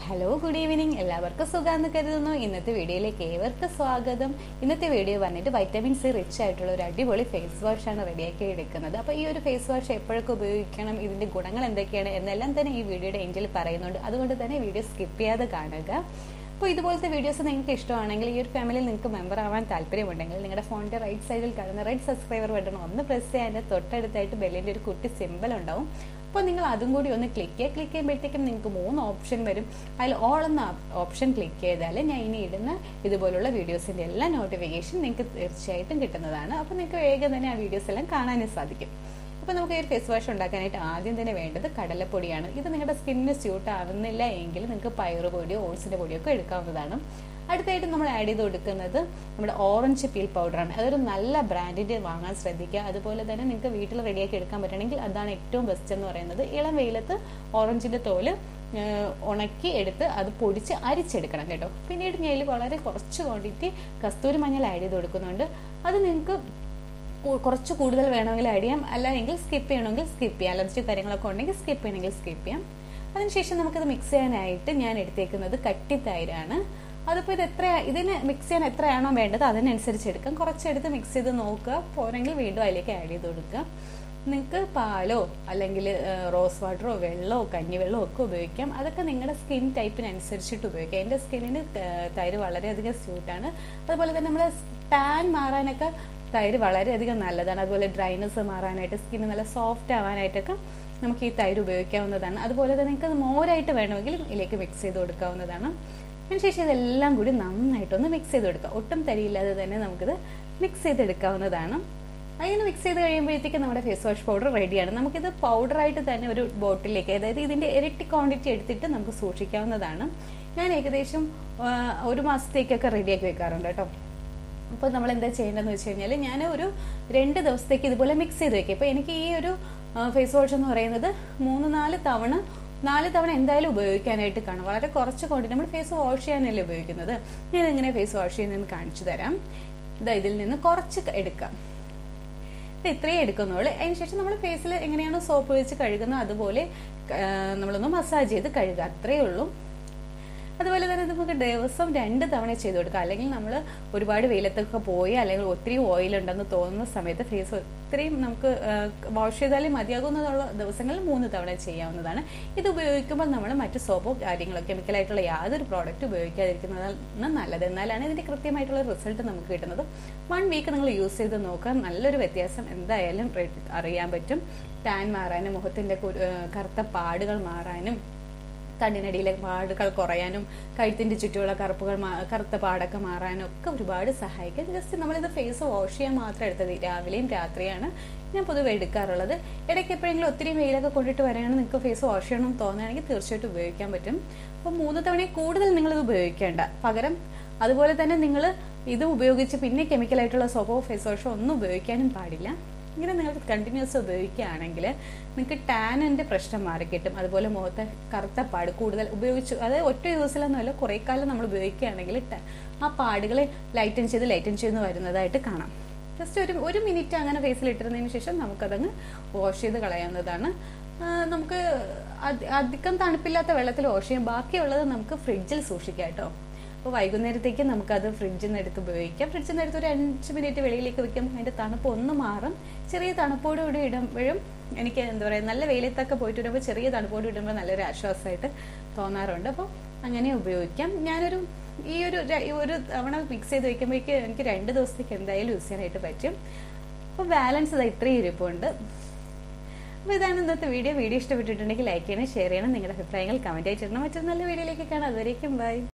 Hello good evening. എല്ലാവർക്കും സുഖാന്ന് കരുതുന്നു. ഇന്നത്തെ വീഡിയോയിലേക്ക് ഏവർക്കും സ്വാഗതം. ഇന്നത്തെ വീഡിയോ വന്നിട്ട് വൈറ്റമിൻ സി റിച്ച് ആയിട്ടുള്ള ഒരു അടിപൊളി ഫേസ് വാഷ് ആണ് റെഡിയാക്കി എടുക്കുന്നത്. അപ്പോൾ ഈ ഒരു ഫേസ് വാഷ് എപ്പോഴൊക്കെ ഉപയോഗിക്കണം, ഇതിന്റെ ഗുണങ്ങൾ എന്തൊക്കെയാണ് എന്നെല്ലാം തന്നെ ഈ വീഡിയോയുടെ എൻഡിൽ പറയുന്നുണ്ട്. അതുകൊണ്ട് തന്നെ വീഡിയോ സ്കിപ്പ് ചെയ്യാതെ കാണുക. അപ്പോൾ ഇതുപോലത്തെ വീഡിയോസ് നിങ്ങൾക്ക് ഇഷ്ടമാണെങ്കിൽ, ഈ ഒരു ഫാമിലിയിൽ നിങ്ങൾക്ക് മെമ്പർ ആവാൻ താല്പര്യമുണ്ടെങ്കിൽ നിങ്ങളുടെ ഫോണിന്റെ റൈറ്റ് സൈഡിൽ കാണുന്ന റെഡ് സബ്സ്ക്രൈബർ ബട്ടൺ ഒന്ന് പ്രസ് ചെയ്യാൻ, അതിന്റെ തൊട്ടടുത്തായിട്ട് ബെല്ലിന്റെ ഒരു കുട്ടി സിമ്പിൾ ഉണ്ടാവും. അപ്പോൾ നിങ്ങൾ അതും കൂടി ഒന്ന് ക്ലിക്ക് ചെയ്യുമ്പോഴത്തേക്കും നിങ്ങൾക്ക് 3 ഓപ്ഷൻ വരും. അതിൽ ഓൾ എന്ന ഓപ്ഷൻ ക്ലിക്ക് ചെയ്താൽ ഞാൻ ഇനി ഇടുന്ന ഇതുപോലുള്ള വീഡിയോസിന്റെ എല്ലാ നോട്ടിഫിക്കേഷൻ നിങ്ങൾക്ക് തീർച്ചയായിട്ടും കിട്ടുന്നതാണ്. അപ്പോൾ നിങ്ങൾക്ക് വേഗം തന്നെ ആ വീഡിയോസ് എല്ലാം കാണാനും സാധിക്കും. അപ്പോൾ നമുക്ക് ഈ ഒരു ഫേസ് വാഷ് ഉണ്ടാക്കാനായിട്ട് ആദ്യം തന്നെ വേണ്ടത് കടലപ്പൊടിയാണ്. ഇത് നിങ്ങളുടെ സ്കിന്നിന് സ്യൂട്ട് ആവുന്നില്ല എങ്കിൽ നിങ്ങൾക്ക് പയറുപൊടിയോ ഓട്സിന്റെ പൊടിയോ ഒക്കെ എടുക്കാവുന്നതാണ്. അടുത്തായിട്ട് നമ്മൾ ആഡ് ചെയ്ത് കൊടുക്കുന്നത് നമ്മുടെ ഓറഞ്ച് പീൽ പൗഡറാണ്. അതൊരു നല്ല ബ്രാൻഡിന്റെ വാങ്ങാൻ ശ്രദ്ധിക്കുക. അതുപോലെ തന്നെ നിങ്ങൾക്ക് വീട്ടിൽ റെഡിയാക്കി എടുക്കാൻ പറ്റണമെങ്കിൽ അതാണ് ഏറ്റവും ബെസ്റ്റ് എന്ന് പറയുന്നത്. ഇളം വെയിലത്ത് ഓറഞ്ചിന്റെ തോല് ഉണക്കി എടുത്ത് അത് പൊടിച്ച് അരിച്ചെടുക്കണം കേട്ടോ. പിന്നീട് ഞാൻ വളരെ കുറച്ച് ക്വാണ്ടിറ്റി കസ്തൂരി മഞ്ഞൾ ആഡ് ചെയ്ത് കൊടുക്കുന്നുണ്ട്. അത് നിങ്ങൾക്ക് കുറച്ച് കൂടുതൽ വേണമെങ്കിൽ ആഡ് ചെയ്യാം, അല്ലെങ്കിൽ സ്കിപ്പ് ചെയ്യണമെങ്കിൽ സ്കിപ്പ് ചെയ്യാം. അലർജി കാര്യങ്ങളൊക്കെ ഉണ്ടെങ്കിൽ സ്കിപ്പ് ചെയ്യണമെങ്കിൽ സ്കിപ്പ് ചെയ്യാം. അതിനുശേഷം നമുക്കത് മിക്സ് ചെയ്യാനായിട്ട് ഞാൻ എടുത്തേക്കുന്നത് കട്ടിത്തൈരാണ്. അതിപ്പോൾ ഇതിന് മിക്സ് ചെയ്യാൻ എത്രയാണോ വേണ്ടത് അതിനനുസരിച്ച് എടുക്കാം. കുറച്ചെടുത്ത് മിക്സ് ചെയ്ത് നോക്കുക, പോരെങ്കിൽ വീണ്ടും അതിലേക്ക് ആഡ് ചെയ്ത് കൊടുക്കുക. നിങ്ങൾക്ക് പാലോ അല്ലെങ്കിൽ റോസ് വാട്ടറോ വെള്ളമോ കഞ്ഞിവെള്ളമോ ഒക്കെ ഉപയോഗിക്കാം. അതൊക്കെ നിങ്ങളുടെ സ്കിൻ ടൈപ്പിനനുസരിച്ചിട്ട് ഉപയോഗിക്കാം. എൻ്റെ സ്കിന്നിന് തൈര് വളരെയധികം സ്യൂട്ടാണ്. അതുപോലെ തന്നെ നമ്മുടെ ടാൻ മാറാനൊക്കെ തൈര് വളരെയധികം നല്ലതാണ്. അതുപോലെ ഡ്രൈനസ് മാറാനായിട്ട്, സ്കിന്ന് നല്ല സോഫ്റ്റ് ആവാനായിട്ടൊക്കെ നമുക്ക് ഈ തൈര് ഉപയോഗിക്കാവുന്നതാണ്. അതുപോലെ തന്നെ നിങ്ങൾക്ക് അത് മോരായിട്ട് വേണമെങ്കിൽ ഇതിലേക്ക് മിക്സ് ചെയ്ത് കൊടുക്കാവുന്നതാണ്. അതിനുശേഷം ഇതെല്ലാം കൂടി നന്നായിട്ടൊന്ന് മിക്സ് ചെയ്ത് കൊടുക്കുക. ഒട്ടും തരിയില്ലാതെ തന്നെ നമുക്കിത് മിക്സ് ചെയ്തെടുക്കാവുന്നതാണ്. അങ്ങനെ മിക്സ് ചെയ്ത് കഴിയുമ്പോഴത്തേക്ക് നമ്മുടെ ഫേസ് വാഷ് പൗഡർ റെഡിയാണ്. നമുക്കിത് പൗഡറായിട്ട് തന്നെ ഒരു ബോട്ടിലേക്ക്, അതായത് ഇതിന്റെ ഇരട്ടി ക്വാണ്ടിറ്റി എടുത്തിട്ട് നമുക്ക് സൂക്ഷിക്കാവുന്നതാണ്. ഞാൻ ഏകദേശം 1 മാസത്തേക്കൊക്കെ റെഡിയാക്കി വെക്കാറുണ്ട് കേട്ടോ. അപ്പോൾ നമ്മൾ എന്താ ചെയ്യേണ്ടതെന്ന് വെച്ച് കഴിഞ്ഞാൽ, ഞാൻ ഒരു 2 ദിവസത്തേക്ക് ഇതുപോലെ മിക്സ് ചെയ്ത് വെക്കാം. ഇപ്പോൾ എനിക്ക് ഈ ഒരു ഫേസ് വാഷ് എന്ന് പറയുന്നത് 3-4 തവണ എന്തായാലും ഉപയോഗിക്കാനായിട്ട് കാണും. വളരെ കുറച്ച് ക്വാണ്ടിറ്റി, നമ്മൾ ഫേസ് വാഷ് ചെയ്യാനല്ലേ ഉപയോഗിക്കുന്നത്. ഞാൻ എങ്ങനെ ഫേസ് വാഷ് ചെയ്യുന്നതെന്ന് കാണിച്ചു തരാം. ഇതിൽ നിന്ന് കുറച്ച് എടുക്കാം. ഇത്രയും എടുക്കുന്നുള്ളൂ. അതിനുശേഷം നമ്മൾ ഫേസിൽ എങ്ങനെയാണോ സോപ്പ് വെച്ച് കഴുകുന്നത് അതുപോലെ നമ്മളൊന്ന് മസാജ് ചെയ്ത് കഴുകുക, അത്രയേ ഉള്ളൂ. അതുപോലെ തന്നെ നമുക്ക് ദിവസം 2 തവണ ചെയ്ത് കൊടുക്കാം. അല്ലെങ്കിൽ നമ്മൾ ഒരുപാട് വെയിലത്തൊക്കെ പോയി അല്ലെങ്കിൽ ഒത്തിരി ഓയിൽ ഉണ്ടെന്ന് തോന്നുന്ന സമയത്ത് ഫേസ് ഒത്തിരിയും നമുക്ക് വാഷ് ചെയ്താലേ മതിയാകുന്നതുള്ള ദിവസങ്ങളിൽ 3 തവണ ചെയ്യാവുന്നതാണ്. ഇത് ഉപയോഗിക്കുമ്പോൾ നമ്മൾ മറ്റ് സോപ്പോ കാര്യങ്ങളോ കെമിക്കലായിട്ടുള്ള യാതൊരു പ്രോഡക്റ്റ് ഉപയോഗിക്കാതിരിക്കുന്നതാണ് നല്ലത്. എന്നാലാണ് ഇതിന്റെ കൃത്യമായിട്ടുള്ള റിസൾട്ട് നമുക്ക് കിട്ടുന്നത്. 1 വീക്ക് നിങ്ങൾ യൂസ് ചെയ്ത് നോക്കുക, നല്ലൊരു വ്യത്യാസം എന്തായാലും അറിയാൻ പറ്റും. ടാൻ മാറാനും, മുഖത്തിന്റെ കറുത്ത പാടുകൾ മാറാനും, കണ്ണിനടിയിലെ പാടുകൾ കുറയാനും, കഴുത്തിന്റെ ചുറ്റുമുള്ള കറുത്ത പാടൊക്കെ മാറാനും ഒക്കെ ഒരുപാട് സഹായിക്കും. ജസ്റ്റ് നമ്മളിത് ഫേസ് വാഷ് ചെയ്യാൻ മാത്രം എടുത്തത്. രാവിലെയും രാത്രിയാണ് ഞാൻ പൊതുവെ എടുക്കാറുള്ളത്. ഇടയ്ക്ക് എപ്പോഴെങ്കിലും ഒത്തിരി വെയിലൊക്കെ കൊണ്ടിട്ട് വരികയാണെങ്കിൽ നിങ്ങൾക്ക് ഫേസ് വാഷ് ചെയ്യണം തോന്നുകയാണെങ്കിൽ തീർച്ചയായിട്ടും ഉപയോഗിക്കാൻ പറ്റും. അപ്പോൾ 3 തവണ കൂടുതൽ നിങ്ങളിത് ഉപയോഗിക്കേണ്ട. പകരം അതുപോലെ തന്നെ നിങ്ങൾ ഇത് ഉപയോഗിച്ച് പിന്നെ കെമിക്കലായിട്ടുള്ള സോപ്പോ ഫേസ് വാഷോ ഒന്നും ഉപയോഗിക്കാനും പാടില്ല. ഇങ്ങനെ നിങ്ങൾക്ക് കണ്ടിന്യൂസ് ഉപയോഗിക്കുകയാണെങ്കിൽ നിങ്ങൾക്ക് ടാനിന്റെ പ്രശ്നം മാറിക്കിട്ടും. അതുപോലെ മുഖത്തെ കറുത്ത പാട് കൂടുതൽ ഉപയോഗിച്ചു, അതായത് ഒറ്റ യൂസിലൊന്നുമല്ല, കുറെ കാലം നമ്മൾ ഉപയോഗിക്കുകയാണെങ്കിൽ ആ പാടുകളെ ലൈറ്റൻ ചെയ്ത് വരുന്നതായിട്ട് കാണാം. ജസ്റ്റ് ഒരു മിനിറ്റ് അങ്ങനെ ഫേസിൽ ഇട്ടിരുന്നതിന് ശേഷം നമുക്കതങ്ങ് വാഷ് ചെയ്ത് കളയാവുന്നതാണ്. നമുക്ക് അധികം തണുപ്പില്ലാത്ത വെള്ളത്തിൽ വാഷ് ചെയ്യാം. ബാക്കിയുള്ളത് നമുക്ക് ഫ്രിഡ്ജിൽ സൂക്ഷിക്കാം കേട്ടോ. അപ്പോൾ വൈകുന്നേരത്തേക്ക് നമുക്കത് ഫ്രിഡ്ജിൽ നിന്ന് എടുത്ത് ഉപയോഗിക്കാം. ഫ്രിഡ്ജിൽ നിന്ന് എടുത്ത് ഒരു 5 മിനിറ്റ് വെളിയിലേക്ക് വെക്കുമ്പോൾ അതിന്റെ തണുപ്പ് ഒന്ന് മാറും. ചെറിയ തണുപ്പോടുകൂടി ഇടുമ്പോഴും എനിക്ക് എന്താ പറയുക, നല്ല വെയിലത്തൊക്കെ പോയിട്ട് വരുമ്പോൾ ചെറിയ തണുപ്പോട് ഇടുമ്പോൾ നല്ലൊരു ആശ്വാസമായിട്ട് തോന്നാറുണ്ട്. അപ്പോൾ അങ്ങനെ ഉപയോഗിക്കാം. ഞാനൊരു ഈ ഒരു തവണ മിക്സ് ചെയ്ത് വയ്ക്കുമ്പോഴേക്ക് എനിക്ക് 2 ദിവസത്തേക്ക് എന്തായാലും യൂസ് ചെയ്യാനായിട്ട് പറ്റും. അപ്പോൾ ബാലൻസ് ഇത്രയും ഇരിപ്പുണ്ട്. അപ്പോൾ ഇതാണ് ഇന്നത്തെ വീഡിയോ. ഇഷ്ടപ്പെട്ടിട്ടുണ്ടെങ്കിൽ ലൈക്ക് ചെയ്യണം, ഷെയർ ചെയ്യണം, നിങ്ങളുടെ അഭിപ്രായങ്ങൾ കമന്റ് ആയിട്ട് ഇടണം. മറ്റൊരു നല്ല വീഡിയോയിലേക്ക് കാണാം. അതുവരേക്കും ബൈ.